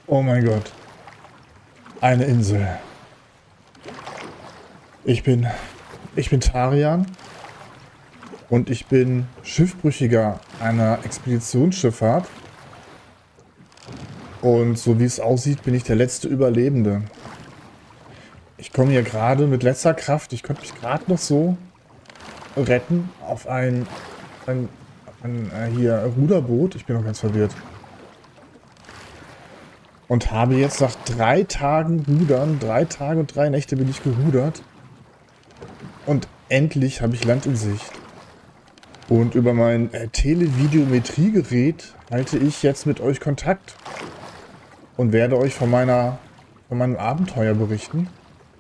Oh mein Gott. Eine Insel. Ich bin, ich bin Tarian und ich bin Schiffbrüchiger einer Expeditionsschifffahrt. Und so wie es aussieht, bin ich der letzte Überlebende. Ich komme hier gerade mit letzter Kraft. Ich konnte mich gerade noch so retten auf ein hier Ruderboot. Ich bin noch ganz verwirrt. Und habe jetzt nach 3 Tagen Rudern, 3 Tage und 3 Nächte bin ich gerudert. Und endlich habe ich Land in Sicht. Und über mein Televideometriegerät halte ich jetzt mit euch Kontakt. Und werde euch von meinem Abenteuer berichten.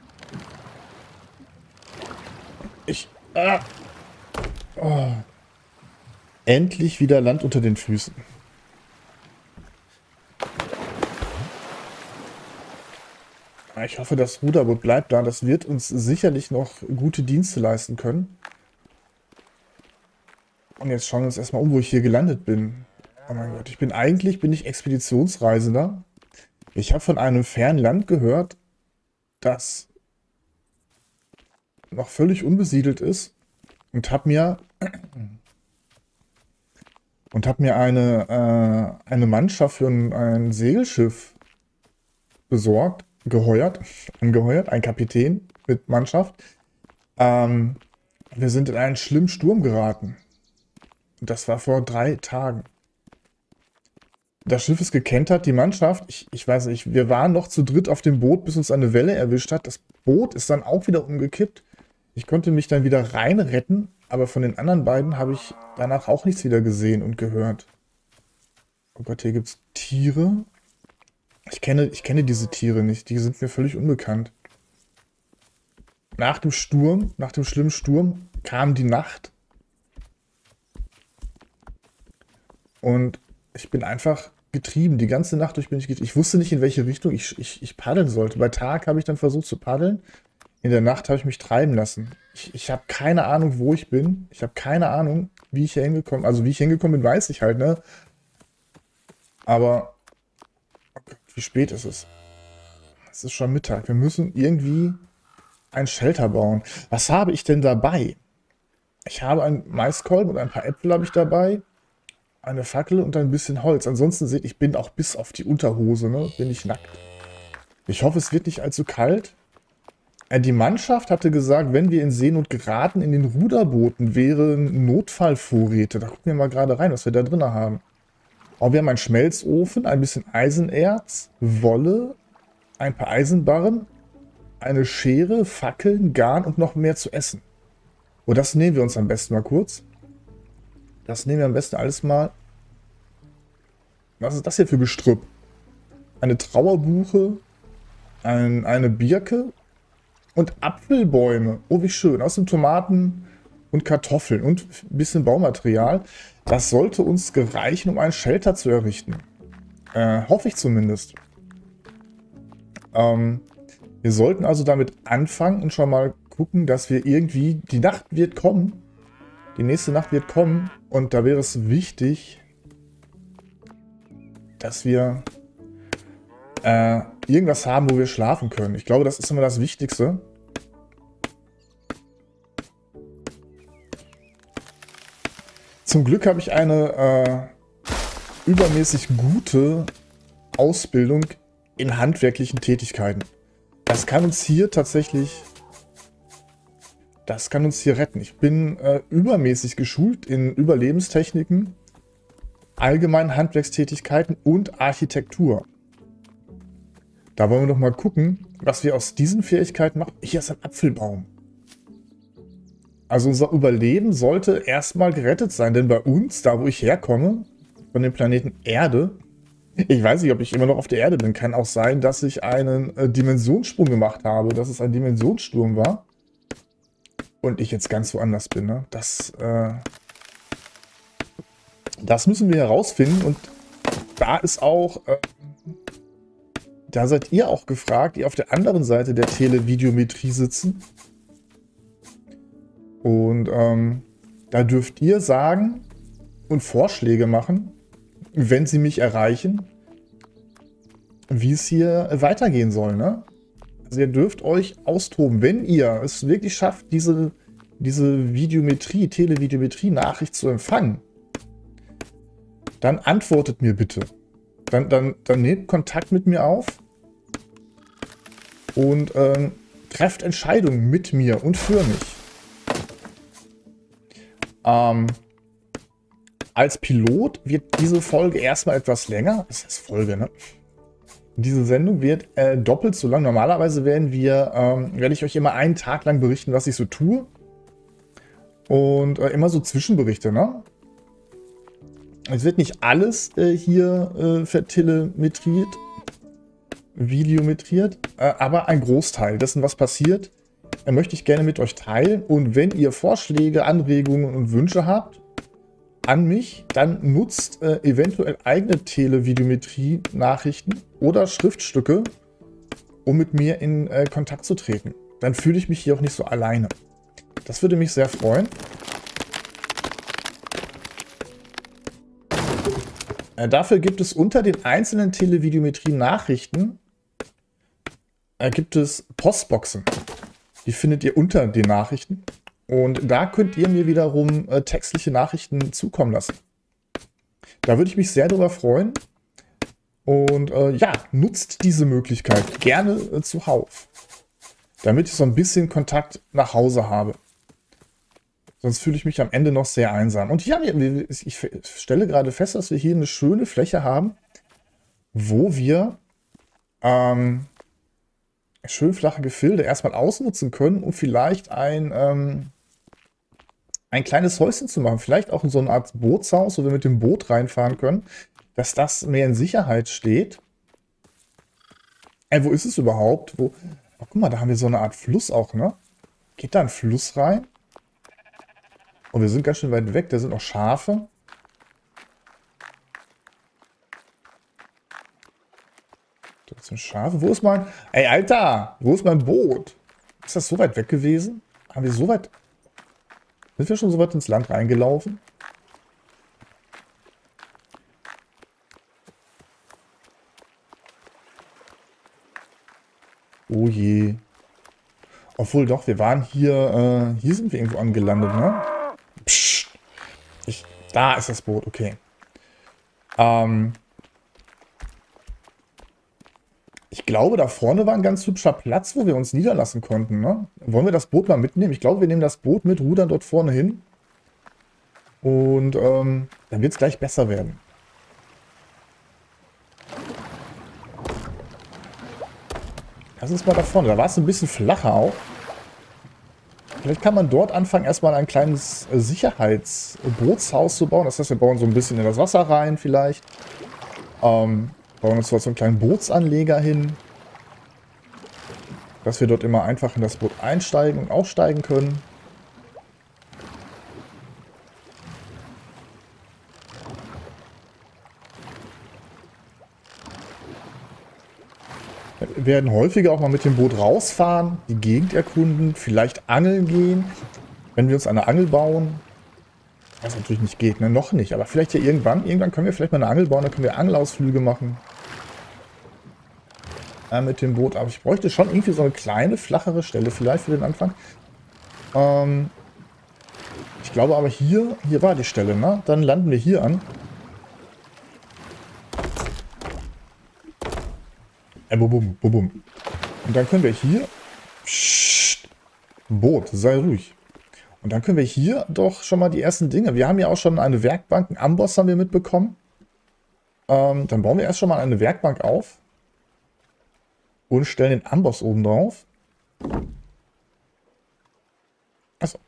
Oh. Endlich wieder Land unter den Füßen. Ich hoffe, das Ruderboot bleibt da. Das wird uns sicherlich noch gute Dienste leisten können. Und jetzt schauen wir uns erstmal um, wo ich hier gelandet bin. Oh mein Gott, bin ich Expeditionsreisender. Ich habe von einem fernen Land gehört, das noch völlig unbesiedelt ist und habe mir eine Mannschaft für ein Segelschiff angeheuert, ein Kapitän mit Mannschaft. Wir sind in einen schlimmen Sturm geraten. Und das war vor 3 Tagen. Das Schiff ist gekentert, die Mannschaft, ich weiß nicht, wir waren noch zu dritt auf dem Boot, bis uns eine Welle erwischt hat. Das Boot ist dann auch wieder umgekippt. Ich konnte mich dann wieder rein retten, aber von den anderen beiden habe ich danach auch nichts wieder gesehen und gehört. Oh Gott, hier gibt es Tiere. Ich kenne diese Tiere nicht, die sind mir völlig unbekannt. Nach dem schlimmen Sturm, kam die Nacht. Und ich bin einfach getrieben. Die ganze Nacht durch bin ich getrieben. Ich wusste nicht, in welche Richtung ich paddeln sollte. Bei Tag habe ich dann versucht zu paddeln. In der Nacht habe ich mich treiben lassen. Ich habe keine Ahnung, wo ich bin. Ich habe keine Ahnung, wie ich hier hingekommen bin. Also wie ich hingekommen bin, weiß ich halt, ne? Aber oh Gott, wie spät ist es? Es ist schon Mittag. Wir müssen irgendwie ein Shelter bauen. Was habe ich denn dabei? Ich habe einen Maiskolben und ein paar Äpfel habe ich dabei. Eine Fackel und ein bisschen Holz. Ansonsten seht, ich bin auch bis auf die Unterhose, ne? Bin ich nackt. Ich hoffe, es wird nicht allzu kalt. Die Mannschaft hatte gesagt, wenn wir in Seenot geraten, in den Ruderbooten wären Notfallvorräte. Da gucken wir mal gerade rein, was wir da drin haben. Oh, wir haben einen Schmelzofen, ein bisschen Eisenerz, Wolle, ein paar Eisenbarren, eine Schere, Fackeln, Garn und noch mehr zu essen. Oh, das nehmen wir uns am besten mal kurz. Das nehmen wir am besten alles mal. Was ist das hier für Gestrüpp? Eine Trauerbuche, eine Birke und Apfelbäume. Oh, wie schön. Außerdem Tomaten und Kartoffeln und ein bisschen Baumaterial. Das sollte uns gereichen, um ein Shelter zu errichten. Hoffe ich zumindest. Wir sollten also damit anfangen und schon mal gucken, dass wir irgendwie... Die Nacht wird kommen. Die nächste Nacht wird kommen. Und da wäre es wichtig, dass wir irgendwas haben, wo wir schlafen können. Ich glaube, das ist immer das Wichtigste. Zum Glück habe ich eine übermäßig gute Ausbildung in handwerklichen Tätigkeiten. Das kann uns hier tatsächlich... Das kann uns hier retten. Ich bin übermäßig geschult in Überlebenstechniken, allgemeinen Handwerkstätigkeiten und Architektur. Da wollen wir doch mal gucken, was wir aus diesen Fähigkeiten machen. Hier ist ein Apfelbaum. Also unser Überleben sollte erstmal gerettet sein, denn bei uns, da wo ich herkomme, von dem Planeten Erde, ich weiß nicht, ob ich immer noch auf der Erde bin, kann auch sein, dass ich einen Dimensionssprung gemacht habe, dass es ein Dimensionssturm war. Und ich jetzt ganz woanders bin, ne? Das müssen wir herausfinden. Und da ist auch, da seid ihr auch gefragt, ihr auf der anderen Seite der Televideometrie sitzen. Und da dürft ihr sagen und Vorschläge machen, wenn sie mich erreichen, wie es hier weitergehen soll, ne? Also ihr dürft euch austoben, wenn ihr es wirklich schafft, diese Videometrie, Televideometrie-Nachricht zu empfangen. Dann antwortet mir bitte. Dann nehmt Kontakt mit mir auf und trefft Entscheidungen mit mir und für mich. Als Pilot wird diese Folge erstmal etwas länger. Das ist Folge, ne? Diese Sendung wird doppelt so lang. Normalerweise werde ich euch immer einen Tag lang berichten, was ich so tue. Und immer so Zwischenberichte, ne? Es wird nicht alles hier vertelemetriert, videometriert, aber ein Großteil dessen, was passiert, möchte ich gerne mit euch teilen. Und wenn ihr Vorschläge, Anregungen und Wünsche habt an mich, dann nutzt eventuell eigene Televideometrie-Nachrichten oder Schriftstücke, um mit mir in Kontakt zu treten. Dann fühle ich mich hier auch nicht so alleine. Das würde mich sehr freuen. Dafür gibt es unter den einzelnen Televideometrie-Nachrichten gibt es Postboxen. Die findet ihr unter den Nachrichten. Und da könnt ihr mir wiederum textliche Nachrichten zukommen lassen. Da würde ich mich sehr darüber freuen. Und ja, nutzt diese Möglichkeit gerne zuhauf. Damit ich so ein bisschen Kontakt nach Hause habe. Sonst fühle ich mich am Ende noch sehr einsam. Und ja, ich stelle gerade fest, dass wir hier eine schöne Fläche haben, wo wir schön flache Gefilde erstmal ausnutzen können, um vielleicht ein kleines Häuschen zu machen. Vielleicht auch in so eine Art Bootshaus, wo wir mit dem Boot reinfahren können, dass das mehr in Sicherheit steht. Wo ist es überhaupt? Oh, guck mal, da haben wir so eine Art Fluss auch, ne? Geht da ein Fluss rein? Und wir sind ganz schön weit weg, da sind noch Schafe. Da sind Schafe. Wo ist mein... Ey, Alter! Wo ist mein Boot? Ist das so weit weg gewesen? Haben wir so weit... Sind wir schon so weit ins Land reingelaufen? Oh je. Obwohl doch, wir waren hier... hier sind wir irgendwo angelandet, ne? Psst. Da ist das Boot, okay. Ich glaube, da vorne war ein ganz hübscher Platz, wo wir uns niederlassen konnten, ne? Wollen wir das Boot mal mitnehmen? Ich glaube, wir nehmen das Boot mit, rudern dort vorne hin. Und dann wird es gleich besser werden. Lass uns mal da vorne. Da war es ein bisschen flacher auch. Vielleicht kann man dort anfangen, erstmal ein kleines Sicherheitsbootshaus zu bauen. Das heißt, wir bauen so ein bisschen in das Wasser rein vielleicht. Bauen uns dort so einen kleinen Bootsanleger hin. Dass wir dort immer einfach in das Boot einsteigen und aussteigen können. Wir werden häufiger auch mal mit dem Boot rausfahren, die Gegend erkunden, vielleicht angeln gehen, wenn wir uns eine Angel bauen. Was natürlich nicht geht, ne? Noch nicht, aber vielleicht ja irgendwann. Irgendwann können wir vielleicht mal eine Angel bauen, dann können wir Angelausflüge machen. Mit dem Boot. Aber ich bräuchte schon irgendwie so eine kleine, flachere Stelle vielleicht für den Anfang. Ich glaube aber hier war die Stelle, ne? Dann landen wir hier an. Bum, bum, bum. Und dann können wir hier... Psst, Boot, sei ruhig. Und dann können wir hier doch schon mal die ersten Dinge. Wir haben ja auch schon eine Werkbank, einen Amboss haben wir mitbekommen. Dann bauen wir erst schon mal eine Werkbank auf. Und stellen den Amboss oben drauf. Achso.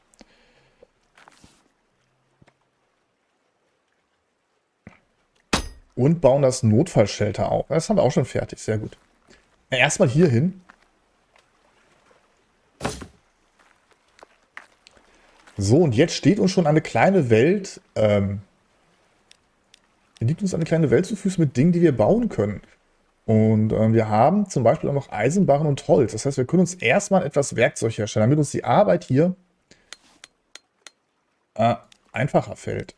Und bauen das Notfallshelter auf. Das haben wir auch schon fertig, sehr gut. Erstmal hier hin. So, und jetzt steht uns schon eine kleine Welt, liegt uns eine kleine Welt zu Füßen mit Dingen, die wir bauen können. Und wir haben zum Beispiel auch noch Eisenbarren und Holz. Das heißt, wir können uns erstmal etwas Werkzeug herstellen, damit uns die Arbeit hier einfacher fällt.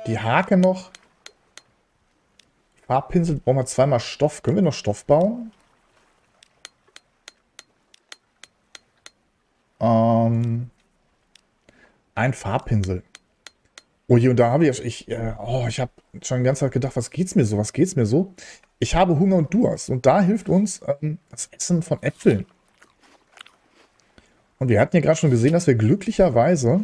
Die Hake noch. Farbpinsel brauchen wir zweimal Stoff. Können wir noch Stoff bauen? Ein Farbpinsel. Oh je, und da habe ich habe schon die ganze Zeit gedacht, was geht's mir so, was geht's mir so? Ich habe Hunger und Durst und da hilft uns das Essen von Äpfeln. Und wir hatten ja gerade schon gesehen, dass wir glücklicherweise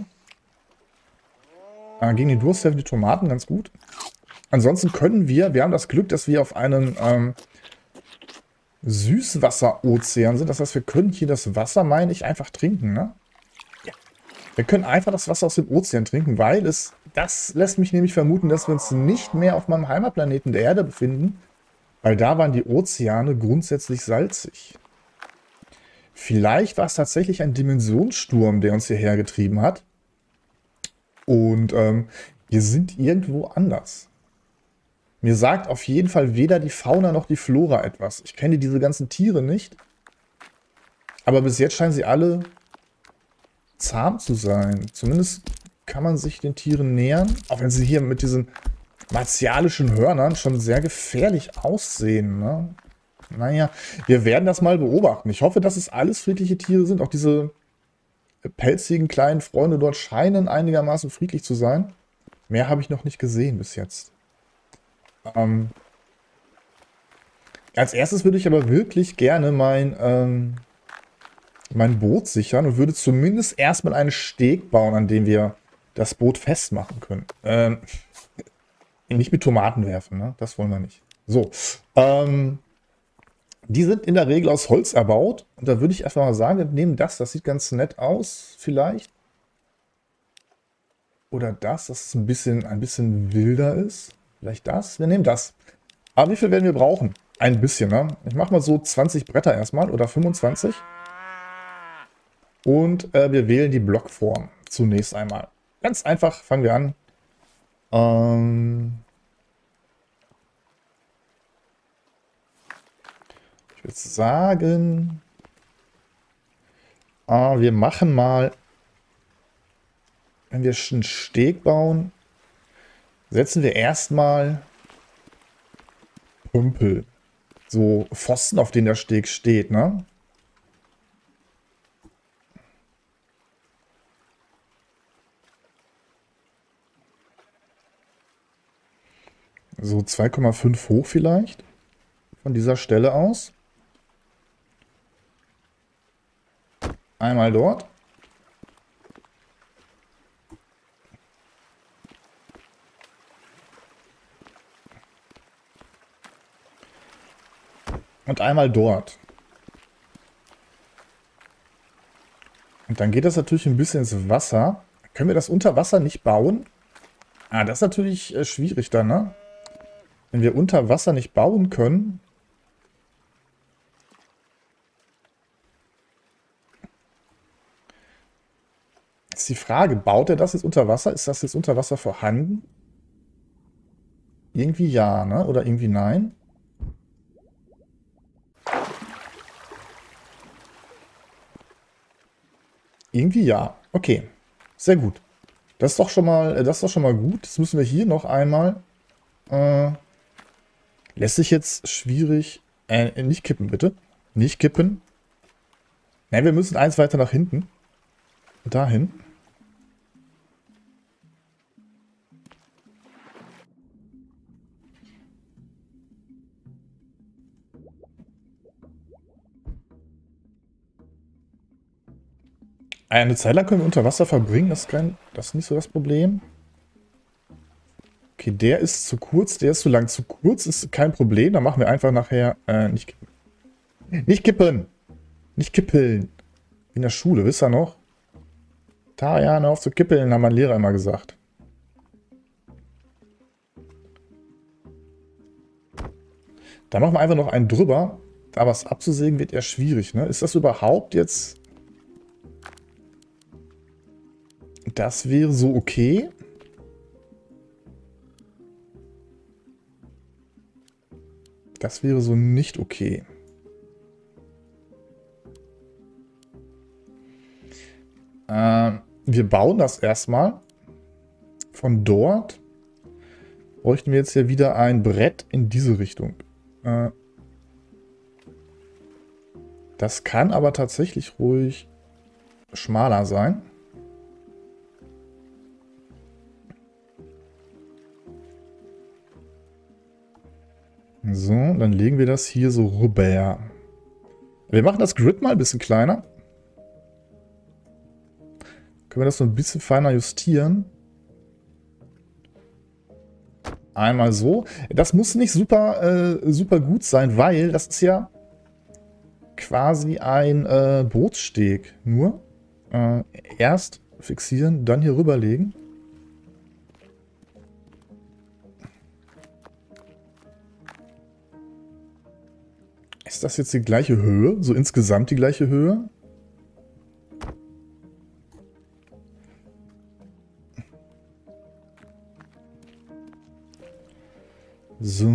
gegen den Durst helfen die Tomaten ganz gut. Ansonsten können wir haben das Glück, dass wir auf einem Süßwasserozean sind. Das heißt, wir können hier das Wasser, meine ich, einfach trinken, ne? Wir können einfach das Wasser aus dem Ozean trinken, weil das lässt mich nämlich vermuten, dass wir uns nicht mehr auf meinem Heimatplaneten der Erde befinden, weil da waren die Ozeane grundsätzlich salzig. Vielleicht war es tatsächlich ein Dimensionssturm, der uns hierher getrieben hat. Und wir sind irgendwo anders. Mir sagt auf jeden Fall weder die Fauna noch die Flora etwas. Ich kenne diese ganzen Tiere nicht. Aber bis jetzt scheinen sie alle zahm zu sein. Zumindest kann man sich den Tieren nähern. Auch wenn sie hier mit diesen martialischen Hörnern schon sehr gefährlich aussehen. Ne? Naja, wir werden das mal beobachten. Ich hoffe, dass es alles friedliche Tiere sind. Auch diese pelzigen kleinen Freunde dort scheinen einigermaßen friedlich zu sein. Mehr habe ich noch nicht gesehen bis jetzt. Als erstes würde ich aber wirklich gerne mein Boot sichern und würde zumindest erstmal einen Steg bauen, an dem wir das Boot festmachen können. Nicht mit Tomaten werfen, ne? Das wollen wir nicht. So, die sind in der Regel aus Holz erbaut. Und da würde ich einfach mal sagen, wir nehmen das sieht ganz nett aus, vielleicht. Oder das es ein bisschen wilder ist. Vielleicht das. Wir nehmen das. Aber wie viel werden wir brauchen? Ein bisschen, ne? Ich mache mal so 20 Bretter erstmal oder 25. Und wir wählen die Blockform zunächst einmal. Ganz einfach fangen wir an. Ich würde sagen, wir machen mal, wenn wir einen Steg bauen, setzen wir erstmal Pümpel. So Pfosten, auf denen der Steg steht, ne? So 2,5 hoch vielleicht. Von dieser Stelle aus. Einmal dort. Und einmal dort. Und dann geht das natürlich ein bisschen ins Wasser. Können wir das unter Wasser nicht bauen? Das ist natürlich schwierig dann, ne? Wenn wir unter Wasser nicht bauen können. Ist die Frage, baut er das jetzt unter Wasser? Ist das jetzt unter Wasser vorhanden? Irgendwie ja, ne? Oder irgendwie nein? Irgendwie ja. Okay. Sehr gut. Das ist doch schon mal gut. Jetzt müssen wir hier noch einmal. Lässt sich jetzt schwierig. Nicht kippen, bitte. Nicht kippen. Nein, wir müssen eins weiter nach hinten. Dahin. Eine Zeit lang können wir unter Wasser verbringen. Das ist nicht so das Problem. Okay, der ist zu kurz, der ist zu lang. Zu kurz ist kein Problem. Dann machen wir einfach nachher nicht kippen. Nicht kippen! Nicht kippeln. In der Schule, wisst ihr noch? Tarian, auf zu kippeln, haben mein Lehrer immer gesagt. Da machen wir einfach noch einen drüber. Da was abzusägen wird eher schwierig, ne? Ist das überhaupt jetzt... Das wäre so okay. Das wäre so nicht okay. Wir bauen das erstmal von dort bräuchten wir jetzt ja wieder ein Brett in diese Richtung. Das kann aber tatsächlich ruhig schmaler sein. So, dann legen wir das hier so rüber. Wir machen das Grid mal ein bisschen kleiner. Können wir das so ein bisschen feiner justieren. Einmal so. Das muss nicht super, super gut sein, weil das ist ja quasi ein Bootssteg. Nur erst fixieren, dann hier rüberlegen. Ist das jetzt die gleiche Höhe? So insgesamt die gleiche Höhe? So.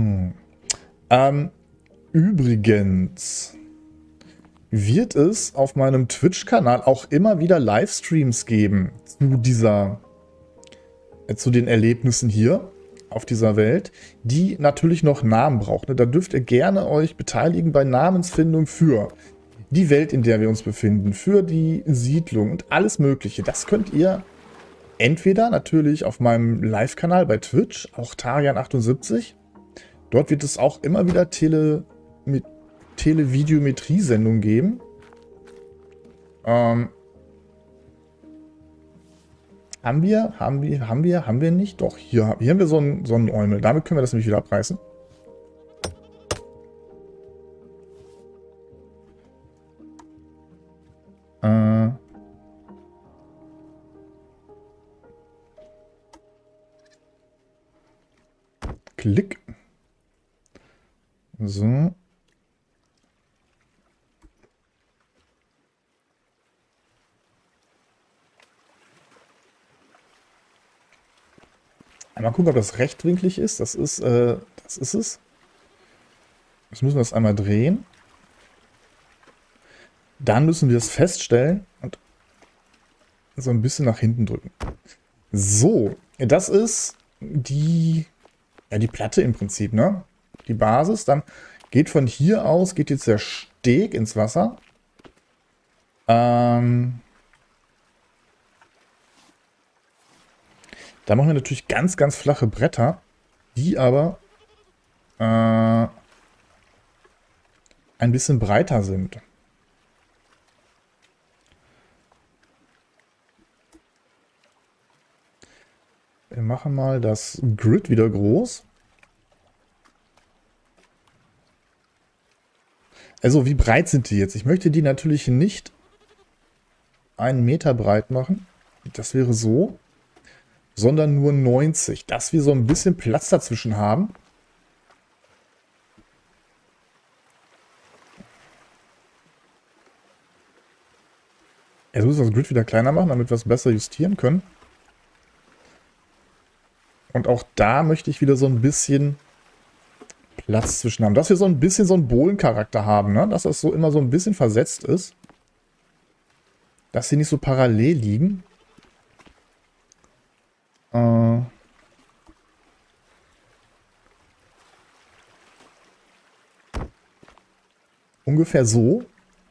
Übrigens wird es auf meinem Twitch-Kanal auch immer wieder Livestreams geben zu den Erlebnissen hier auf dieser Welt, die natürlich noch Namen brauchen. Da dürft ihr gerne euch beteiligen bei Namensfindung für die Welt, in der wir uns befinden, für die Siedlung und alles Mögliche. Das könnt ihr entweder natürlich auf meinem Live-Kanal bei Twitch, auch Tarian78. Dort wird es auch immer wieder Televideometrie-Sendungen geben. Haben wir nicht? Doch, hier haben wir so einen Eumel. Damit können wir das nämlich wieder abreißen. Klick. So. Mal gucken, ob das rechtwinklig ist. Das ist es. Jetzt müssen wir das einmal drehen. Dann müssen wir es feststellen und so ein bisschen nach hinten drücken. So, das ist die Platte im Prinzip, ne? Die Basis. Dann geht von hier aus, geht jetzt der Steg ins Wasser. Da machen wir natürlich ganz, ganz flache Bretter, die aber ein bisschen breiter sind. Wir machen mal das Grid wieder groß. Also wie breit sind die jetzt? Ich möchte die natürlich nicht 1 Meter breit machen. Das wäre so. Sondern nur 90. Dass wir so ein bisschen Platz dazwischen haben. Jetzt müssen wir das Grid wieder kleiner machen, damit wir es besser justieren können. Und auch da möchte ich wieder so ein bisschen Platz zwischen haben. Dass wir so ein bisschen so einen Bohlencharakter haben, ne? Dass das so immer so ein bisschen versetzt ist. Dass sie nicht so parallel liegen. Ungefähr so.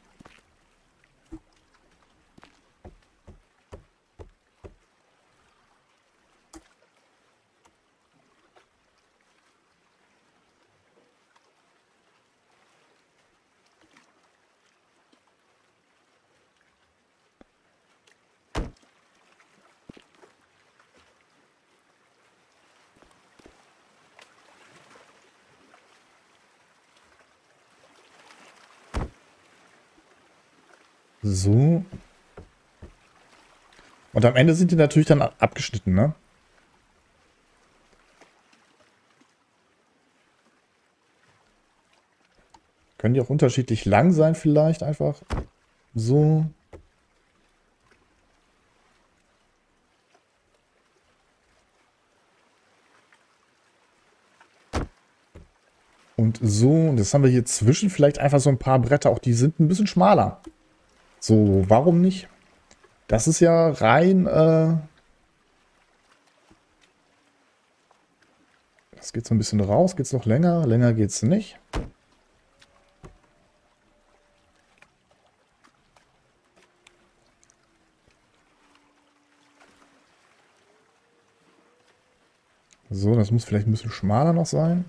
So. Und am Ende sind die natürlich dann abgeschnitten, ne? Können die auch unterschiedlich lang sein vielleicht einfach. So. Und so. Und jetzt haben wir hier zwischen vielleicht einfach so ein paar Bretter. Auch die sind ein bisschen schmaler. So, warum nicht? Das ist ja rein Das geht so ein bisschen raus. Geht es noch länger? Länger geht es nicht. So, das muss vielleicht ein bisschen schmaler noch sein.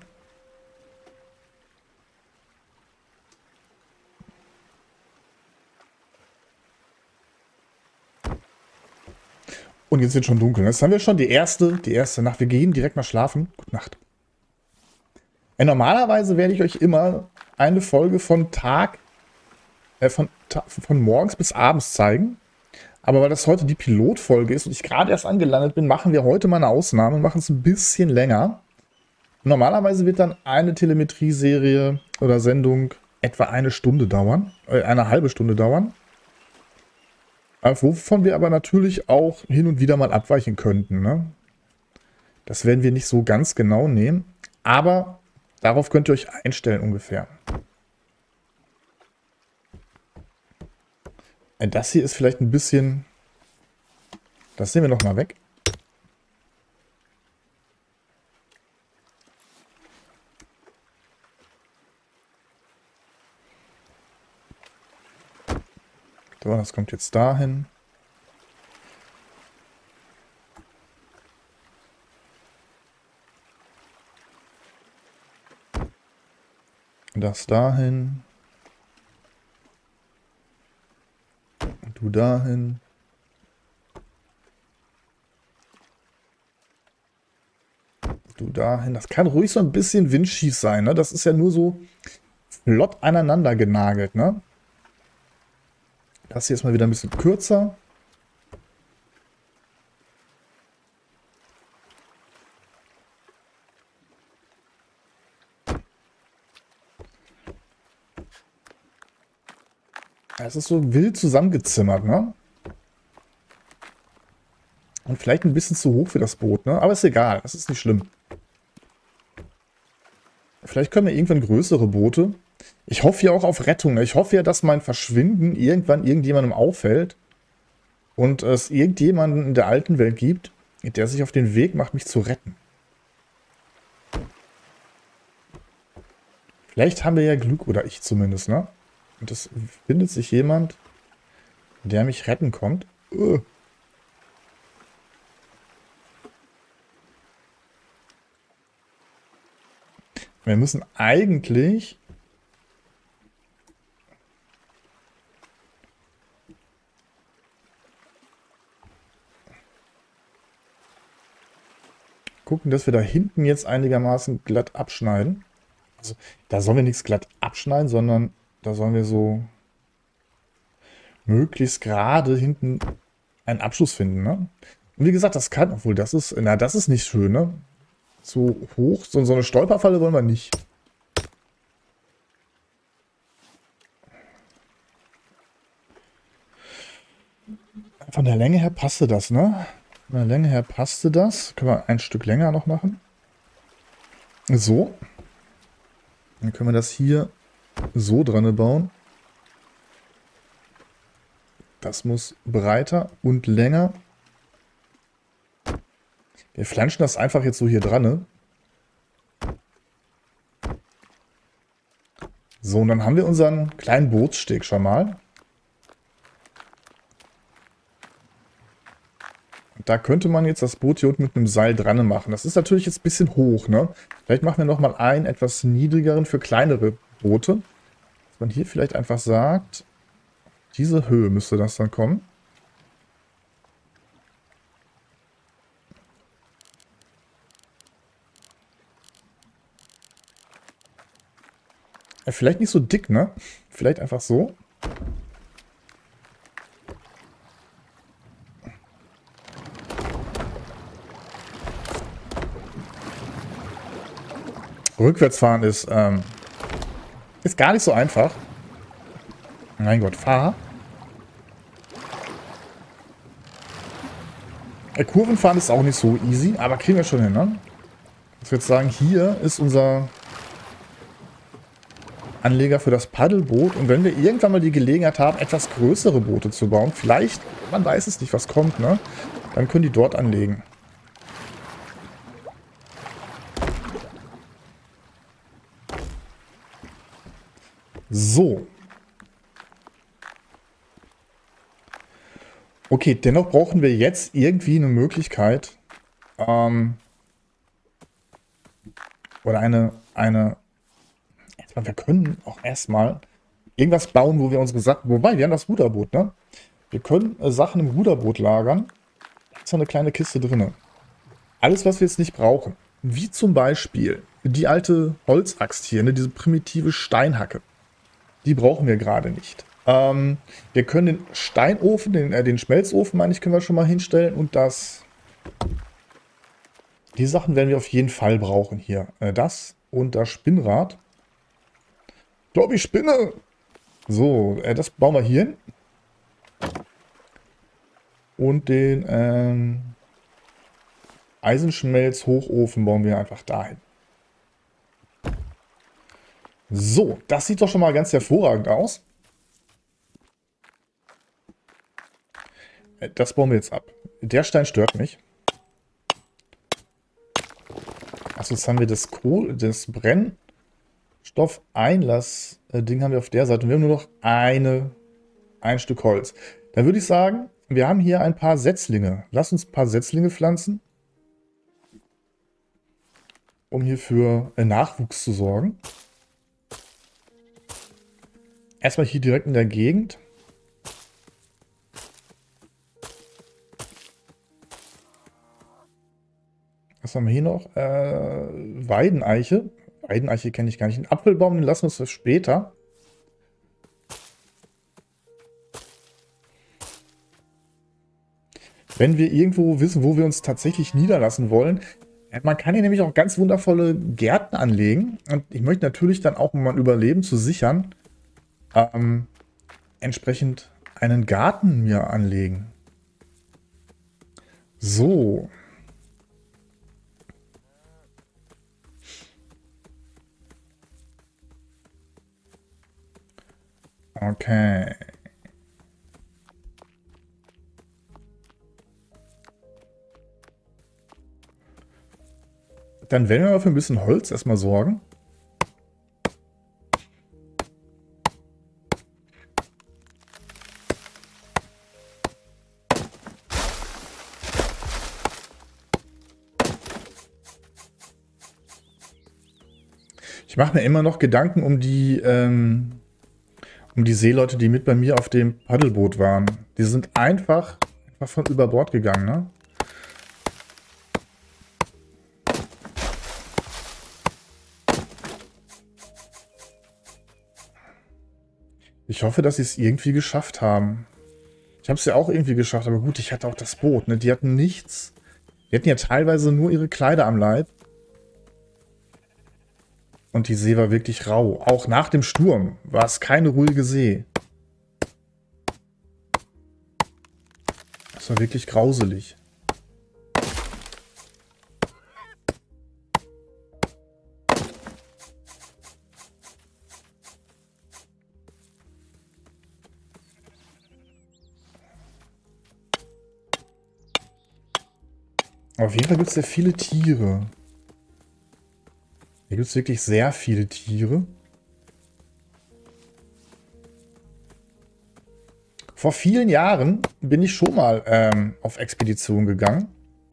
Und jetzt wird schon dunkel. Jetzt haben wir schon die erste Nacht. Wir gehen direkt mal schlafen. Gute Nacht. Normalerweise werde ich euch immer eine Folge von morgens bis abends zeigen. Aber weil das heute die Pilotfolge ist und ich gerade erst angelandet bin, machen wir heute mal eine Ausnahme und machen es ein bisschen länger. Normalerweise wird dann eine Telemetrie-Serie oder Sendung etwa eine Stunde dauern, eine halbe Stunde dauern. Wovon wir aber natürlich auch hin und wieder mal abweichen könnten. Ne? Das werden wir nicht so ganz genau nehmen, aber darauf könnt ihr euch einstellen ungefähr. Das hier ist vielleicht ein bisschen... Das nehmen wir nochmal weg. So, das kommt jetzt dahin. Das dahin. Und du dahin. Du dahin. Das kann ruhig so ein bisschen windschief sein, ne? Das ist ja nur so flott aneinander genagelt, ne? Das hier ist mal wieder ein bisschen kürzer. Es ist so wild zusammengezimmert, ne? Und vielleicht ein bisschen zu hoch für das Boot, ne? Aber ist egal, das ist nicht schlimm. Vielleicht können wir irgendwann größere Boote. Ich hoffe ja auch auf Rettung. Ich hoffe ja, dass mein Verschwinden irgendwann irgendjemandem auffällt und es irgendjemanden in der alten Welt gibt, der sich auf den Weg macht, mich zu retten. Vielleicht haben wir ja Glück, oder ich zumindest, ne? Und es findet sich jemand, der mich retten kommt. Wir müssen eigentlich gucken, dass wir da hinten jetzt einigermaßen glatt abschneiden. Also da sollen wir nichts glatt abschneiden, sondern da sollen wir so möglichst gerade hinten einen Abschluss finden. Ne? Und wie gesagt, das kann, obwohl das ist nicht schön, ne? So hoch, so eine Stolperfalle wollen wir nicht. Von der Länge her passte das, ne? Von der Länge her passte das. Können wir ein Stück länger noch machen. So. Dann können wir das hier so dran bauen. Das muss breiter und länger. Wir flanschen das einfach jetzt so hier dran. Ne? So, und dann haben wir unseren kleinen Bootssteg schon mal. Und da könnte man jetzt das Boot hier unten mit einem Seil dran machen. Das ist natürlich jetzt ein bisschen hoch. Ne? Vielleicht machen wir nochmal einen etwas niedrigeren für kleinere Boote. Dass man hier vielleicht einfach sagt, diese Höhe müsste das dann kommen. Vielleicht nicht so dick, ne? Vielleicht einfach so. Rückwärts fahren ist gar nicht so einfach. Mein Gott, fahr. Kurvenfahren ist auch nicht so easy, aber kriegen wir schon hin, ne? Ich würde sagen, hier ist unser Anleger für das Paddelboot. Und wenn wir irgendwann mal die Gelegenheit haben, etwas größere Boote zu bauen, vielleicht, man weiß es nicht, was kommt, ne? Dann können die dort anlegen. So. Okay, dennoch brauchen wir jetzt irgendwie eine Möglichkeit, oder wir können auch erstmal irgendwas bauen, wo wir unsere Sachen, wobei, wir haben das Ruderboot, ne? Wir können Sachen im Ruderboot lagern. Da ist noch eine kleine Kiste drin. Alles, was wir jetzt nicht brauchen, wie zum Beispiel die alte Holzaxt hier, ne? Diese primitive Steinhacke, die brauchen wir gerade nicht. Wir können den Steinofen, den Schmelzofen, meine ich, können wir schon mal hinstellen und die Sachen werden wir auf jeden Fall brauchen hier. Das und das Spinnrad. Ich glaube, ich spinne. So, das bauen wir hier hin. Und den Eisenschmelz-Hochofen bauen wir einfach dahin. So, das sieht doch schon mal ganz hervorragend aus. Das bauen wir jetzt ab. Der Stein stört mich. Achso, jetzt haben wir das Brennstoff-Einlass-Ding haben wir auf der Seite. Und wir haben nur noch ein Stück Holz. Dann würde ich sagen, wir haben hier ein paar Setzlinge. Lass uns ein paar Setzlinge pflanzen, um hier für Nachwuchs zu sorgen. Erstmal hier direkt in der Gegend. Was haben wir hier noch? Weideneiche. Weideneiche kenne ich gar nicht. Einen Apfelbaum, den lassen wir uns für später. Wenn wir irgendwo wissen, wo wir uns tatsächlich niederlassen wollen. Man kann hier nämlich auch ganz wundervolle Gärten anlegen. Und ich möchte natürlich dann auch, um mein Überleben zu sichern, entsprechend einen Garten mir anlegen. So. Okay. Dann werden wir mal für ein bisschen Holz erstmal sorgen. Ich mache mir immer noch Gedanken um die Seeleute, die mit bei mir auf dem Paddelboot waren. Die sind einfach von über Bord gegangen, ne? Ich hoffe, dass sie es irgendwie geschafft haben. Ich habe es ja auch irgendwie geschafft, aber gut, ich hatte auch das Boot, ne? Die hatten nichts. Die hatten ja teilweise nur ihre Kleider am Leib. Und die See war wirklich rau. Auch nach dem Sturm war es keine ruhige See. Das war wirklich grauselig. Auf jeden Fall gibt es sehr viele Tiere. Hier gibt es wirklich sehr viele Tiere. Vor vielen Jahren bin ich schon mal auf Expedition gegangen.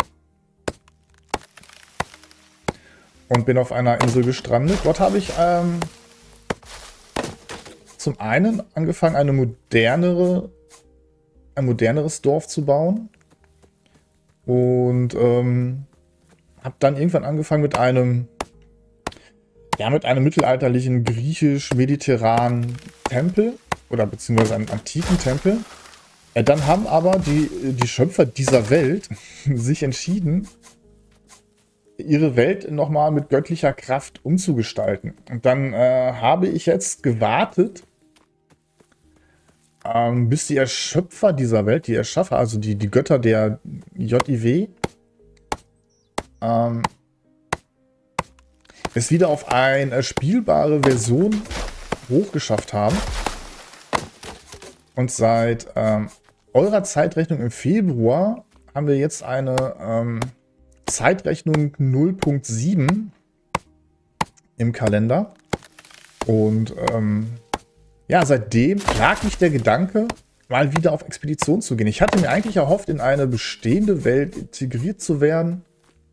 Und bin auf einer Insel gestrandet. Dort habe ich zum einen angefangen, ein moderneres Dorf zu bauen. Und habe dann irgendwann angefangen mit einem mittelalterlichen griechisch-mediterranen Tempel oder beziehungsweise einem antiken Tempel. Dann haben aber die Schöpfer dieser Welt sich entschieden, ihre Welt nochmal mit göttlicher Kraft umzugestalten. Und dann habe ich jetzt gewartet, bis die Erschöpfer dieser Welt, die Erschaffer, also die Götter der JIW, es wieder auf eine spielbare Version hochgeschafft haben. Und seit eurer Zeitrechnung im Februar haben wir jetzt eine Zeitrechnung 0.7 im Kalender. Und ja, seitdem lag mich der Gedanke, mal wieder auf Expedition zu gehen. Ich hatte mir eigentlich erhofft, in eine bestehende Welt integriert zu werden.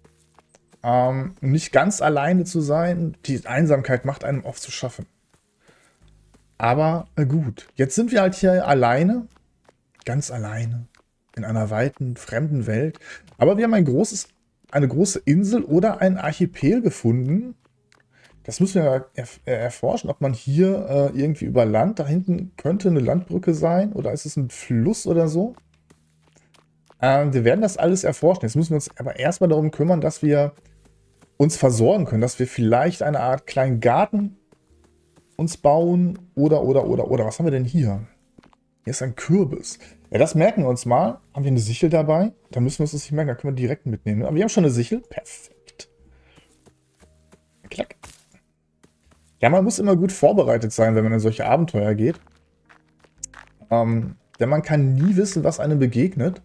Nicht ganz alleine zu sein. Die Einsamkeit macht einem oft zu schaffen. Aber gut, jetzt sind wir halt hier alleine. Ganz alleine. In einer weiten, fremden Welt. Aber wir haben eine große Insel oder ein Archipel gefunden. Das müssen wir erforschen, ob man hier irgendwie über Land, da hinten könnte eine Landbrücke sein oder ist es ein Fluss oder so. Wir werden das alles erforschen. Jetzt müssen wir uns aber erstmal darum kümmern, dass wir uns versorgen können, dass wir vielleicht eine Art kleinen Garten uns bauen oder. Was haben wir denn hier? Hier ist ein Kürbis. Ja, das merken wir uns mal. Haben wir eine Sichel dabei? Da müssen wir uns das nicht merken, da können wir direkt mitnehmen. Aber wir haben schon eine Sichel. Perfekt. Klack. Ja, man muss immer gut vorbereitet sein, wenn man in solche Abenteuer geht. Denn man kann nie wissen, was einem begegnet.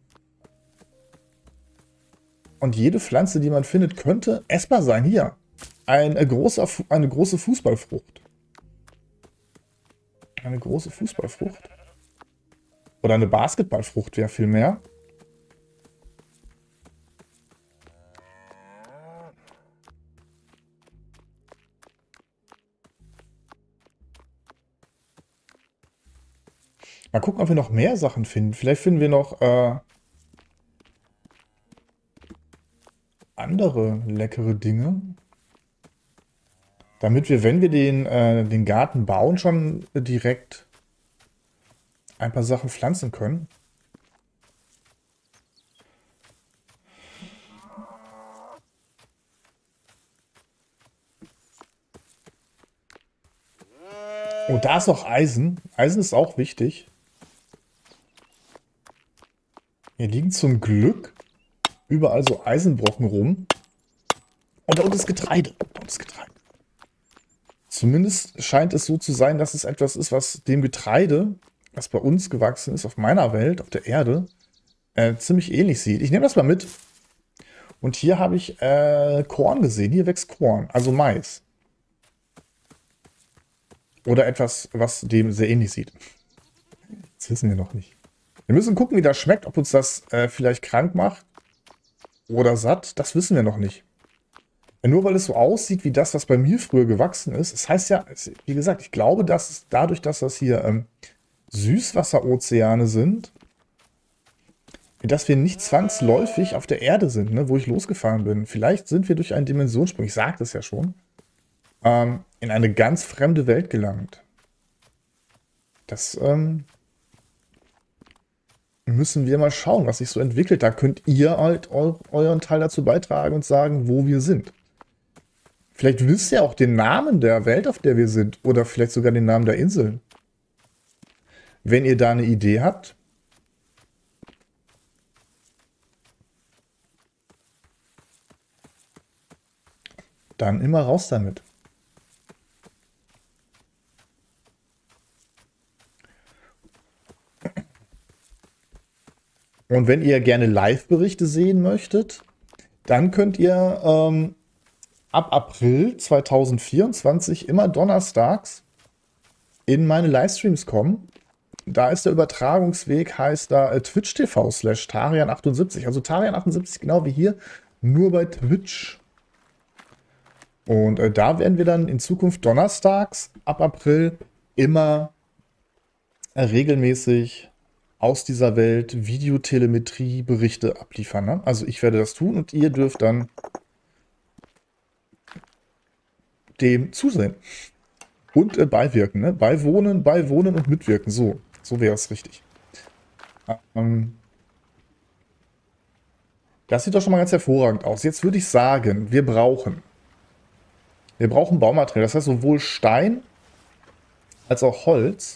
Und jede Pflanze, die man findet, könnte essbar sein. Hier, eine große Fußballfrucht. Eine große Fußballfrucht. Oder eine Basketballfrucht wäre viel mehr. Mal gucken, ob wir noch mehr Sachen finden. Vielleicht finden wir noch andere leckere Dinge. Damit wir, wenn wir den Garten bauen, schon direkt ein paar Sachen pflanzen können. Oh, da ist noch Eisen. Eisen ist auch wichtig. Hier liegen zum Glück überall so Eisenbrocken rum. Und da unten ist Getreide. Zumindest scheint es so zu sein, dass es etwas ist, was dem Getreide, was bei uns gewachsen ist, auf meiner Welt, auf der Erde, ziemlich ähnlich sieht. Ich nehme das mal mit. Und hier habe ich Korn gesehen. Hier wächst Korn, also Mais. Oder etwas, was dem sehr ähnlich sieht. Das wissen wir noch nicht. Wir müssen gucken, wie das schmeckt, ob uns das vielleicht krank macht oder satt. Das wissen wir noch nicht. Nur weil es so aussieht wie das, was bei mir früher gewachsen ist. Das heißt ja, wie gesagt, ich glaube, dass es dadurch, dass das hier Süßwasserozeane sind, dass wir nicht zwangsläufig auf der Erde sind, ne, wo ich losgefahren bin. Vielleicht sind wir durch einen Dimensionssprung, ich sagte es ja schon, in eine ganz fremde Welt gelangt. Das müssen wir mal schauen, was sich so entwickelt. Da könnt ihr halt euren Teil dazu beitragen und sagen, wo wir sind. Vielleicht wisst ihr auch den Namen der Welt, auf der wir sind. Oder vielleicht sogar den Namen der Insel. Wenn ihr da eine Idee habt. Dann immer raus damit. Und wenn ihr gerne Live-Berichte sehen möchtet, dann könnt ihr ab April 2024 immer donnerstags in meine Livestreams kommen. Da ist der Übertragungsweg, heißt da twitch.tv/Tarian78. Also Tarian78 genau wie hier, nur bei Twitch. Und da werden wir dann in Zukunft donnerstags ab April immer regelmäßig aus dieser Welt Videotelemetrie-Berichte abliefern. Ne? Also ich werde das tun und ihr dürft dann dem zusehen. Und beiwirken. Ne? Beiwohnen und mitwirken. So wäre es richtig. Das sieht doch schon mal ganz hervorragend aus. Jetzt würde ich sagen, wir brauchen Baumaterial. Das heißt sowohl Stein als auch Holz.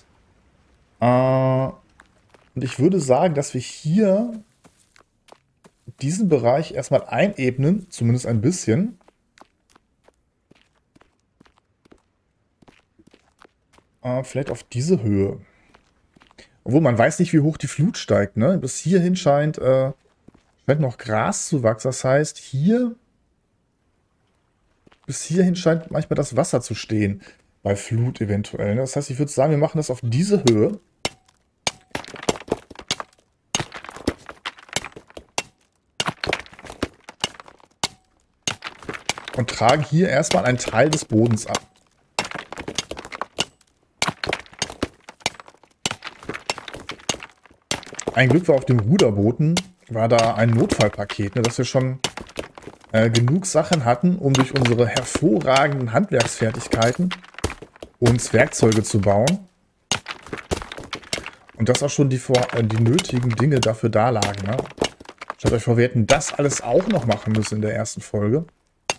Und ich würde sagen, dass wir hier diesen Bereich erstmal einebnen, zumindest ein bisschen. Vielleicht auf diese Höhe. Obwohl, man weiß nicht, wie hoch die Flut steigt. Ne? Bis hierhin scheint noch Gras zu wachsen. Das heißt, bis hierhin scheint manchmal das Wasser zu stehen. Bei Flut eventuell. Ne? Das heißt, ich würde sagen, wir machen das auf diese Höhe. Und tragen hier erstmal einen Teil des Bodens ab. Ein Glück war auf dem Ruderbooten, war da ein Notfallpaket, ne, dass wir schon genug Sachen hatten, um durch unsere hervorragenden Handwerksfertigkeiten uns Werkzeuge zu bauen. Und dass auch schon die nötigen Dinge dafür da lagen. Ne? Stellt euch vor, wir hätten das alles auch noch machen müssen in der ersten Folge.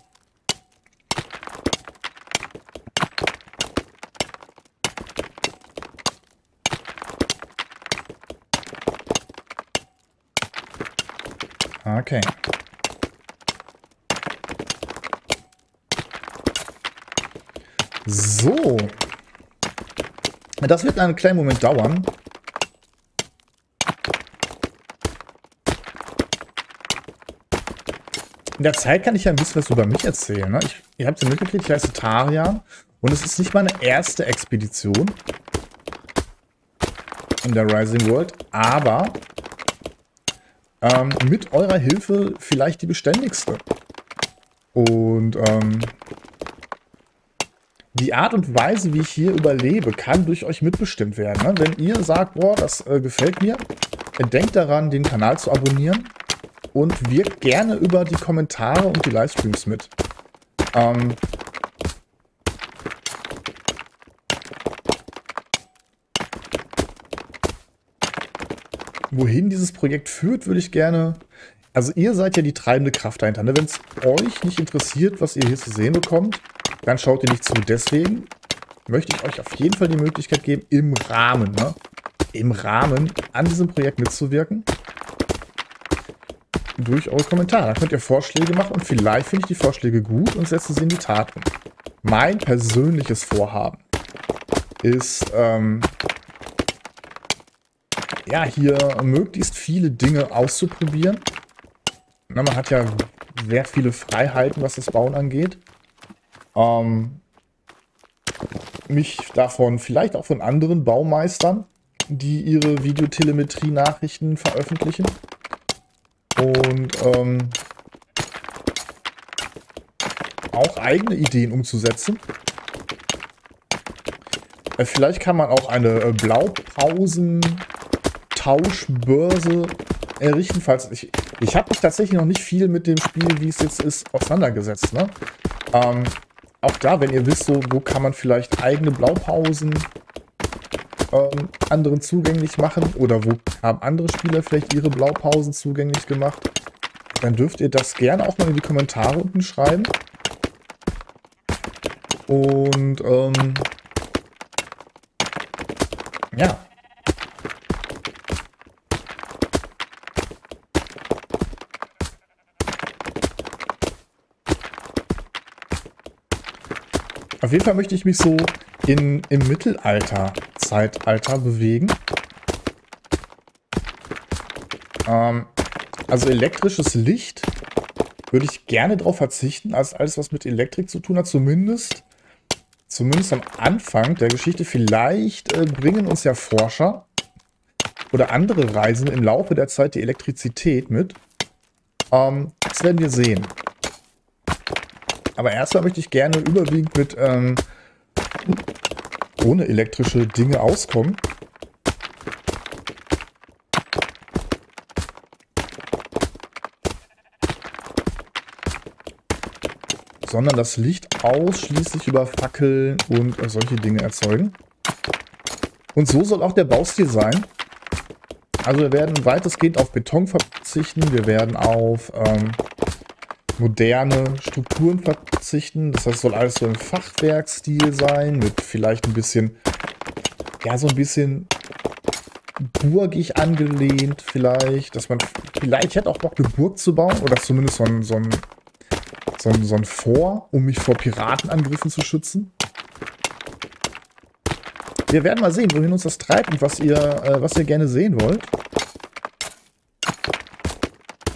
Okay. So. Das wird einen kleinen Moment dauern. In der Zeit kann ich ja ein bisschen was über mich erzählen. Ne? Ihr habt es ja mitgekriegt, ich heiße Tarian. Und es ist nicht meine erste Expedition in der Rising World. Aber mit eurer Hilfe vielleicht die beständigste. Und die Art und Weise, wie ich hier überlebe, kann durch euch mitbestimmt werden. Ne? Wenn ihr sagt, boah, das gefällt mir, denkt daran, den Kanal zu abonnieren und wirkt gerne über die Kommentare und die Livestreams mit. Wohin dieses Projekt führt, würde ich gerne... Also ihr seid ja die treibende Kraft dahinter. Ne? Wenn es euch nicht interessiert, was ihr hier zu sehen bekommt, dann schaut ihr nicht zu. Deswegen möchte ich euch auf jeden Fall die Möglichkeit geben, im Rahmen an diesem Projekt mitzuwirken. Durch eure Kommentare. Da könnt ihr Vorschläge machen und vielleicht finde ich die Vorschläge gut und setze sie in die Tat um. Mein persönliches Vorhaben ist, ja, hier möglichst viele Dinge auszuprobieren. Na, man hat ja sehr viele Freiheiten, was das Bauen angeht. Mich davon, vielleicht auch von anderen Baumeistern, die ihre Videotelemetrie-Nachrichten veröffentlichen. Und auch eigene Ideen umzusetzen. Vielleicht kann man auch eine Blaupausen-Tauschbörse errichten, falls ich habe mich tatsächlich noch nicht viel mit dem Spiel, wie es jetzt ist, auseinandergesetzt. Ne? Auch da, wenn ihr wisst, so, wo kann man vielleicht eigene Blaupausen anderen zugänglich machen oder wo haben andere Spieler vielleicht ihre Blaupausen zugänglich gemacht, dann dürft ihr das gerne auch mal in die Kommentare unten schreiben. Und ja. Auf jeden Fall möchte ich mich so im Mittelalter-Zeitalter bewegen. Also elektrisches Licht würde ich gerne darauf verzichten, als alles, was mit Elektrik zu tun hat, zumindest am Anfang der Geschichte. Vielleicht bringen uns ja Forscher oder andere Reisende im Laufe der Zeit die Elektrizität mit. Das werden wir sehen. Aber erstmal möchte ich gerne überwiegend mit ohne elektrische Dinge auskommen. Sondern das Licht ausschließlich über Fackeln und solche Dinge erzeugen. Und so soll auch der Baustil sein. Also wir werden weitestgehend auf Beton verzichten. Wir werden auf moderne Strukturen verzichten. Das heißt, es soll alles so im Fachwerkstil sein, mit vielleicht ein bisschen, ja, so ein bisschen burgig angelehnt vielleicht, dass man, vielleicht hätte auch Bock, eine Burg zu bauen oder zumindest so ein Fort, um mich vor Piratenangriffen zu schützen. Wir werden mal sehen, wohin uns das treibt und was ihr gerne sehen wollt.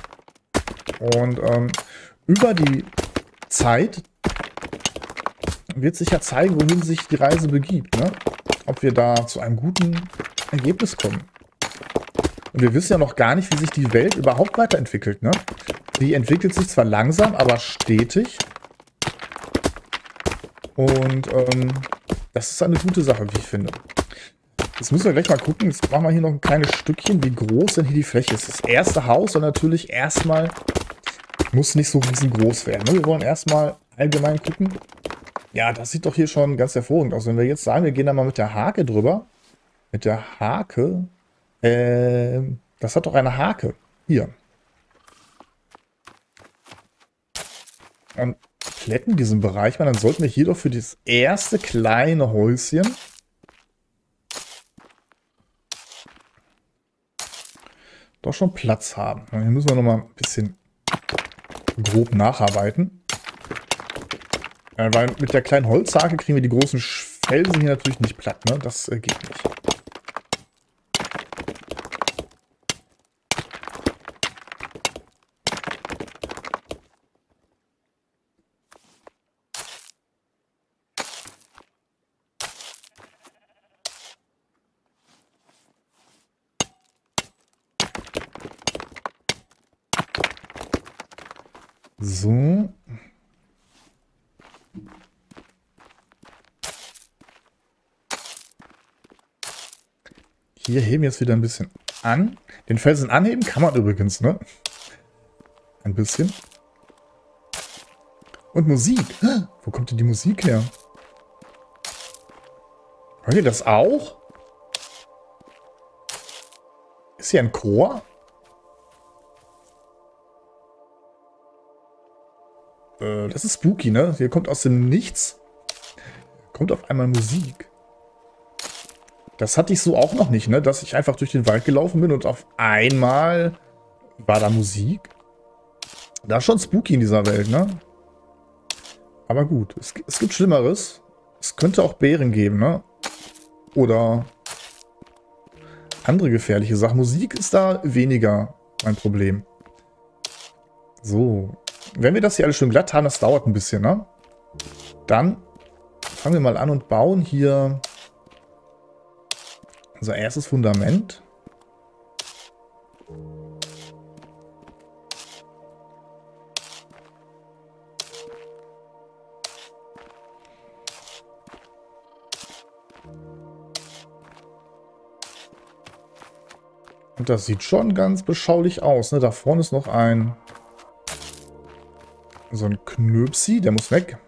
Und über die Zeit wird sich ja zeigen, wohin sich die Reise begibt, ne? Ob wir da zu einem guten Ergebnis kommen. Und wir wissen ja noch gar nicht, wie sich die Welt überhaupt weiterentwickelt, ne? Die entwickelt sich zwar langsam, aber stetig. Und das ist eine gute Sache, wie ich finde. Jetzt müssen wir gleich mal gucken. Jetzt machen wir hier noch ein kleines Stückchen, wie groß denn hier die Fläche ist. Das erste Haus soll natürlich erstmal, muss nicht so riesengroß werden, ne? Wir wollen erstmal allgemein gucken. Ja, das sieht doch hier schon ganz hervorragend aus. Wenn wir jetzt sagen, wir gehen da mal mit der Hake drüber. Mit der Hake. Das hat doch eine Hake. Hier. Und plätten diesen Bereich mal, dann sollten wir hier doch für das erste kleine Häuschen doch schon Platz haben. Und hier müssen wir noch mal ein bisschen grob nacharbeiten. Weil mit der kleinen Holzhake kriegen wir die großen Felsen hier natürlich nicht platt, ne? Das geht nicht. So. Hier heben wir jetzt wieder ein bisschen an. Den Felsen anheben kann man übrigens, ne? Ein bisschen. Und Musik. Wo kommt denn die Musik her? Hört ihr das auch? Ist hier ein Chor? Das ist spooky, ne? Hier kommt aus dem Nichts. Kommt auf einmal Musik. Das hatte ich so auch noch nicht, ne? Dass ich einfach durch den Wald gelaufen bin und auf einmal war da Musik. Das ist schon spooky in dieser Welt, ne? Aber gut, es gibt Schlimmeres. Es könnte auch Bären geben, ne? Oder andere gefährliche Sachen. Musik ist da weniger mein Problem. So. Wenn wir das hier alles schön glatt haben, das dauert ein bisschen, ne? Dann fangen wir mal an und bauen hier unser erstes Fundament. Und das sieht schon ganz beschaulich aus, ne? Da vorne ist noch so ein Knöpsi, der muss weg.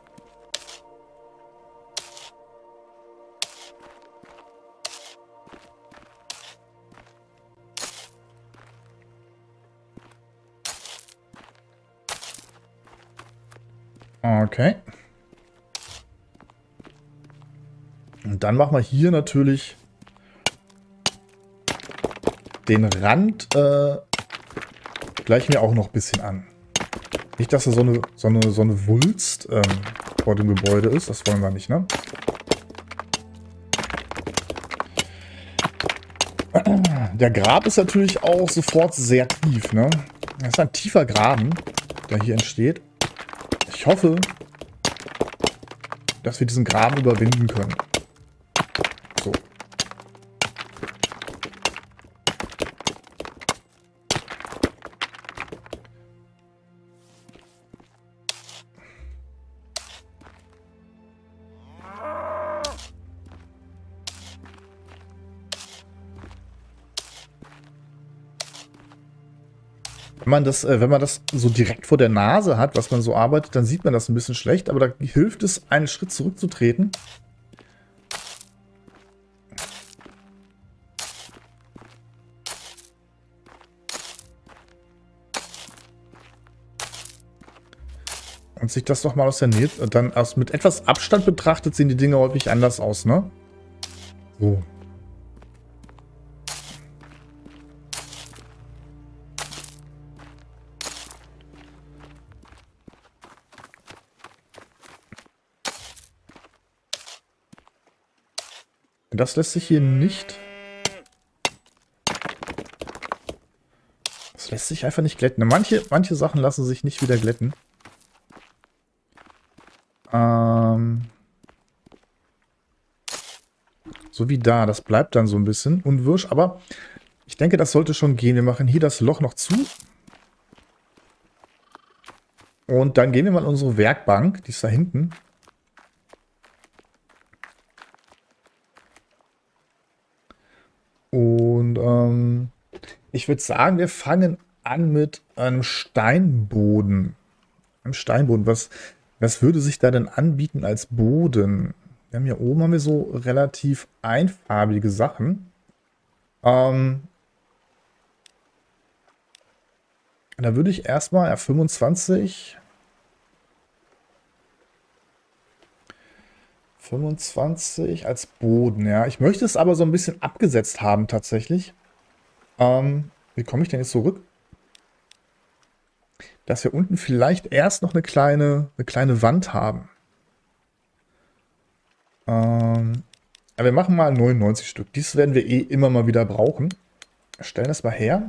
Okay. Und dann machen wir hier natürlich den Rand gleichen wir auch noch ein bisschen an. Nicht, dass da so eine Wulst vor dem Gebäude ist. Das wollen wir nicht, ne? Der Grab ist natürlich auch sofort sehr tief, ne? Das ist ein tiefer Graben, der hier entsteht. Ich hoffe, dass wir diesen Graben überwinden können. So. Wenn man das so direkt vor der Nase hat, was man so arbeitet, dann sieht man das ein bisschen schlecht, aber da hilft es, einen Schritt zurückzutreten. Und sich das doch mal aus der Nähe, dann mit etwas Abstand betrachtet, sehen die Dinge häufig anders aus, ne? So. Das lässt sich hier nicht... Das lässt sich einfach nicht glätten. Manche Sachen lassen sich nicht wieder glätten. So wie da. Das bleibt dann so ein bisschen unwirsch, aber ich denke, das sollte schon gehen. Wir machen hier das Loch noch zu. Und dann gehen wir mal in unsere Werkbank. Die ist da hinten. Und ich würde sagen, wir fangen an mit einem Steinboden. Einem Steinboden. Was würde sich da denn anbieten als Boden? Wir haben hier oben haben wir so relativ einfarbige Sachen. Da würde ich erstmal ja, 25 als Boden, ja. Ich möchte es aber so ein bisschen abgesetzt haben tatsächlich. Wie komme ich denn jetzt zurück? Dass wir unten vielleicht erst noch eine kleine Wand haben. Aber wir machen mal 99 Stück. Dies werden wir eh immer mal wieder brauchen. Stellen das mal her.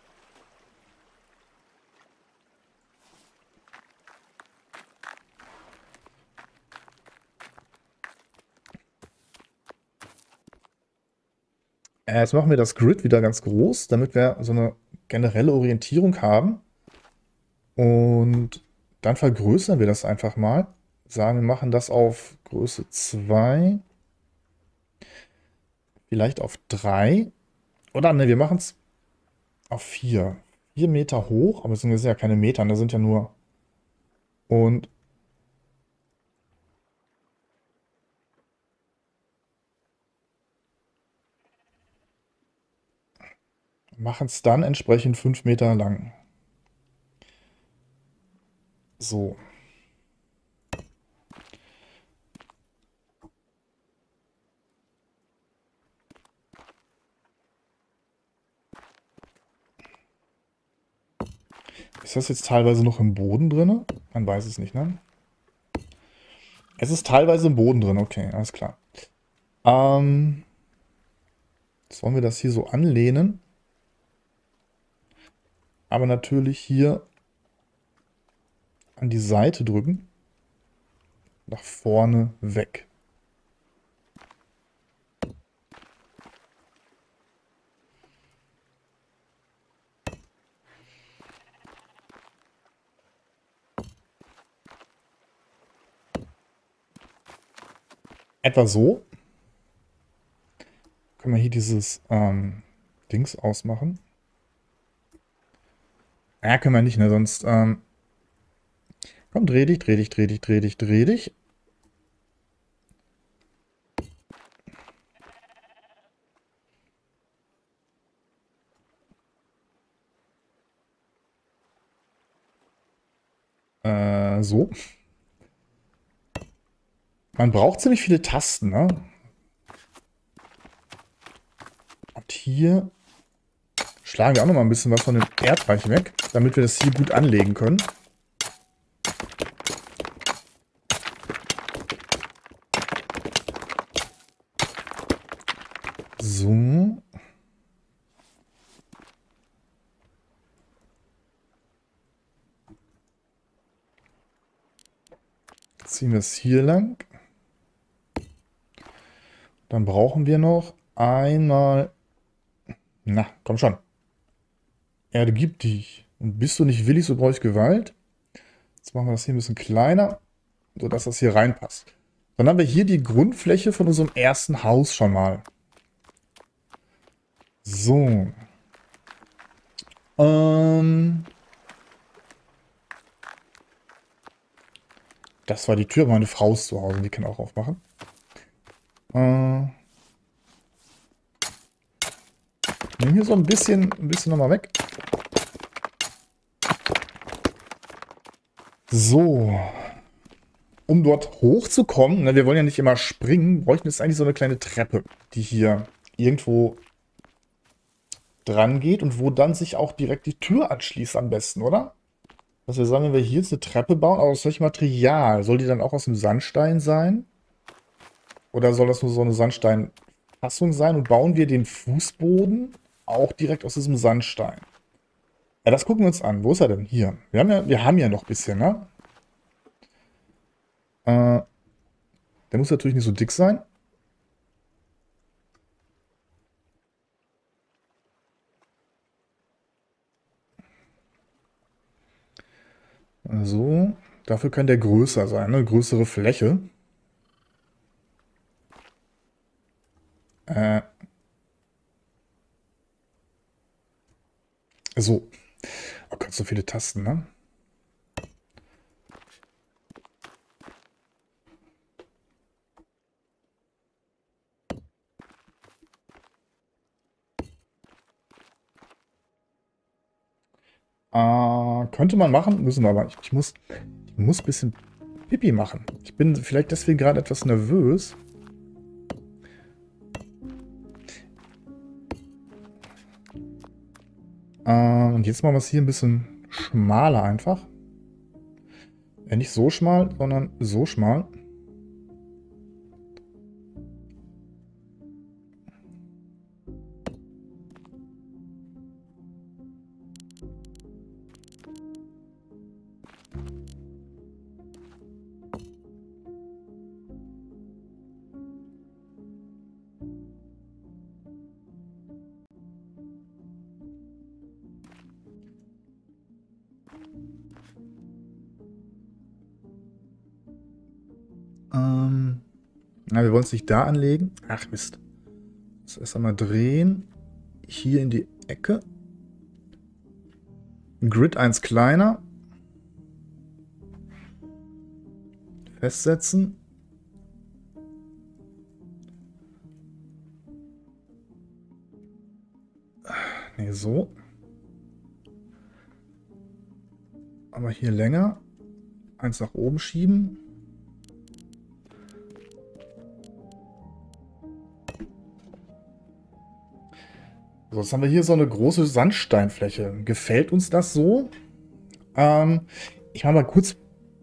Jetzt machen wir das Grid wieder ganz groß, damit wir so eine generelle Orientierung haben. Und dann vergrößern wir das einfach mal. Sagen, wir machen das auf Größe 2. Vielleicht auf 3. Oder ne, wir machen es auf 4. 4 Meter hoch, aber es sind ja keine Meter, das sind ja nur. Und machen es dann entsprechend 5 Meter lang. So. Ist das jetzt teilweise noch im Boden drin? Man weiß es nicht, ne? Es ist teilweise im Boden drin, okay, alles klar. Jetzt wollen wir das hier so anlehnen. Aber natürlich hier an die Seite drücken. Nach vorne weg. Etwa so. Können wir hier dieses Dings ausmachen. Ja, können wir nicht, ne? Sonst. Komm, dreh dich, dreh dich, dreh dich, dreh dich, dreh dich. So. Man braucht ziemlich viele Tasten, ne? Und hier schlagen wir auch noch mal ein bisschen was von dem Erdreich weg, damit wir das hier gut anlegen können. So. Ziehen wir es hier lang. Dann brauchen wir noch einmal. Na, komm schon. Erde gibt dich. Und bist du nicht willig, so brauche ich Gewalt. Jetzt machen wir das hier ein bisschen kleiner, sodass das hier reinpasst. Dann haben wir hier die Grundfläche von unserem ersten Haus schon mal. So. Das war die Tür, meine Frau ist zu Hause, die kann auch aufmachen. Nehmen hier so ein bisschen nochmal weg. So. Um dort hochzukommen, ne, wir wollen ja nicht immer springen, bräuchten jetzt eigentlich so eine kleine Treppe, die hier irgendwo dran geht und wo dann sich auch direkt die Tür anschließt am besten, oder? Was wir sagen, wenn wir hier jetzt eine Treppe bauen, aus welchem Material? Soll die dann auch aus dem Sandstein sein? Oder soll das nur so eine Sandsteinfassung sein? Und bauen wir den Fußboden auch direkt aus diesem Sandstein? Ja, das gucken wir uns an. Wo ist er denn? Hier. Wir haben ja noch ein bisschen, ne? Der muss natürlich nicht so dick sein. So, dafür kann der größer sein, ne? Größere Fläche. Äh, so. Oh Gott, so viele Tasten, ne? Könnte man machen, müssen wir aber nicht. Ich muss ein bisschen Pipi machen. Ich bin vielleicht deswegen gerade etwas nervös. Und jetzt machen wir es hier ein bisschen schmaler einfach. Nicht so schmal, sondern so schmal. Na, wir wollen es nicht da anlegen. Ach Mist. Das erst einmal drehen. Hier in die Ecke. Grid 1 kleiner. Festsetzen. Ne, so. Aber hier länger. Eins nach oben schieben. So, jetzt haben wir hier so eine große Sandsteinfläche. Gefällt uns das so? Ich mache mal kurz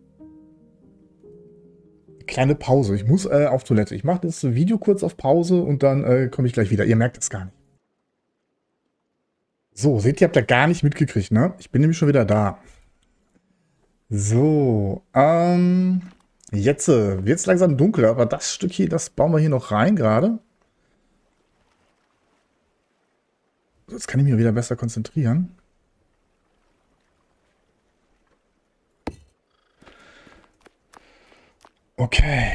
eine kleine Pause. Ich muss auf Toilette. Ich mache das Video kurz auf Pause und dann komme ich gleich wieder. Ihr merkt es gar nicht. So, seht ihr, habt ihr gar nicht mitgekriegt, ne? Ich bin nämlich schon wieder da. So, jetzt wird es langsam dunkel, aber das Stück hier, das bauen wir hier noch rein gerade. So, jetzt kann ich mich wieder besser konzentrieren. Okay.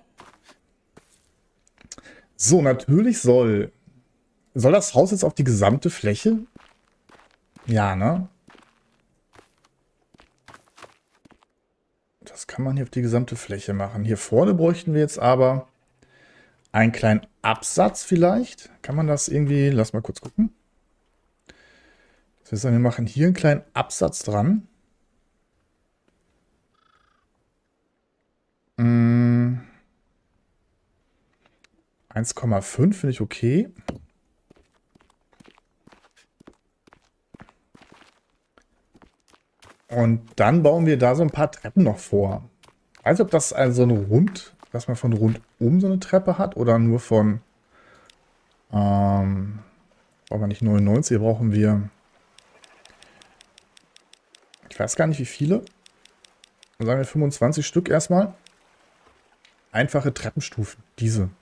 So, natürlich soll das Haus jetzt auf die gesamte Fläche? Ja, ne? Das kann man hier auf die gesamte Fläche machen. Hier vorne bräuchten wir jetzt aber einen kleinen Absatz vielleicht. Kann man das irgendwie... Lass mal kurz gucken. Das heißt, wir machen hier einen kleinen Absatz dran. 1,5 finde ich okay. Und dann bauen wir da so ein paar Treppen noch vor. Ich weiß nicht, ob das also dass man von rundum so eine Treppe hat oder nur von, brauchen wir nicht 99, hier brauchen wir, ich weiß gar nicht wie viele, sagen wir 25 Stück erstmal. Einfache Treppenstufen, diese.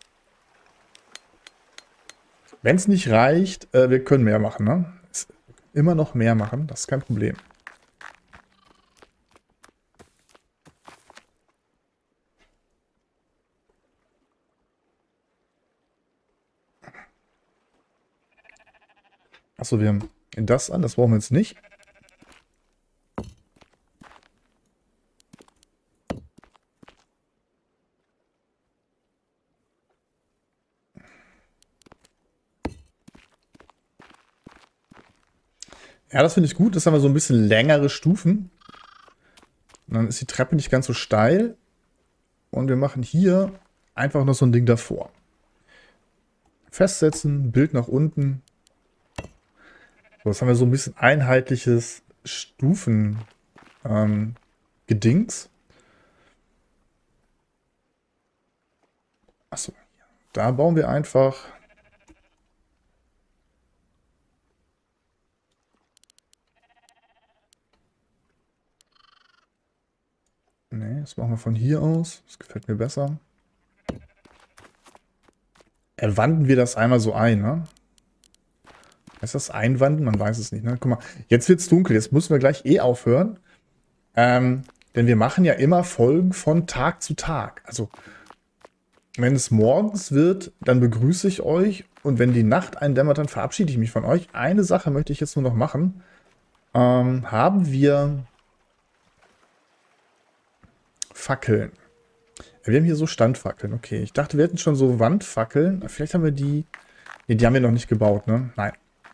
Wenn es nicht reicht, wir können mehr machen, ne? Immer noch mehr machen, das ist kein Problem. Achso, wir haben das an, das brauchen wir jetzt nicht. Ja, das finde ich gut. Das haben wir so ein bisschen längere Stufen. Und dann ist die Treppe nicht ganz so steil. Und wir machen hier einfach noch so ein Ding davor. Festsetzen, Bild nach unten. So, jetzt haben wir so ein bisschen einheitliches Stufen-Gedings. Achso, da bauen wir einfach... Ne, das machen wir von hier aus. Das gefällt mir besser. Wanden wir das einmal so ein, ne? Ist das Einwanden? Man weiß es nicht, ne? Guck mal, jetzt wird es dunkel. Jetzt müssen wir gleich aufhören. Denn wir machen ja immer Folgen von Tag zu Tag. Also, wenn es morgens wird, dann begrüße ich euch. Und wenn die Nacht eindämmert, dann verabschiede ich mich von euch. Eine Sache möchte ich jetzt nur noch machen. Haben wir Fackeln? Wir haben hier so Standfackeln. Okay, ich dachte, wir hätten schon so Wandfackeln. Vielleicht haben wir die... Ne, die haben wir noch nicht gebaut, ne? Nein.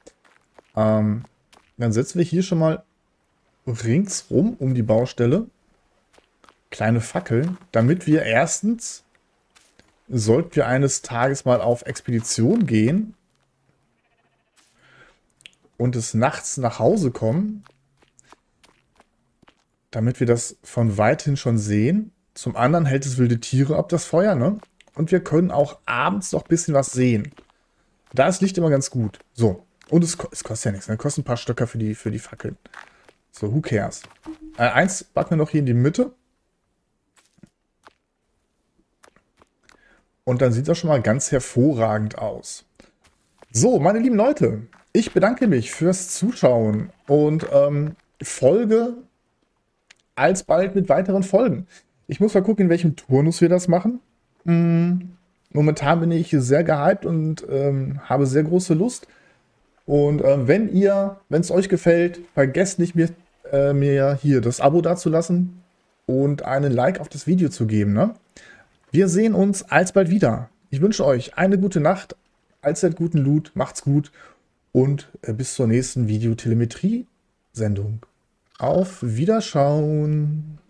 Dann setzen wir hier schon mal ringsrum um die Baustelle kleine Fackeln, damit wir erstens, sollten wir eines Tages mal auf Expedition gehen und es nachts nach Hause kommen, damit wir das von weithin schon sehen. Zum anderen hält es wilde Tiere ab, das Feuer, ne? Und wir können auch abends noch ein bisschen was sehen. Da ist Licht immer ganz gut. So, und es kostet ja nichts, ne? Kostet ein paar Stöcker für die Fackeln. So, who cares? Eins backen wir noch hier in die Mitte. Und dann sieht das schon mal ganz hervorragend aus. So, meine lieben Leute, ich bedanke mich fürs Zuschauen und folge alsbald mit weiteren Folgen. Ich muss mal gucken, in welchem Turnus wir das machen. Momentan bin ich sehr gehypt und habe sehr große Lust. Und wenn es euch gefällt, vergesst nicht, mir hier das Abo dazulassen und einen Like auf das Video zu geben. Ne? Wir sehen uns alsbald wieder. Ich wünsche euch eine gute Nacht, allzeit guten Loot, macht's gut und bis zur nächsten Videotelemetrie-Sendung. Auf Wiederschauen!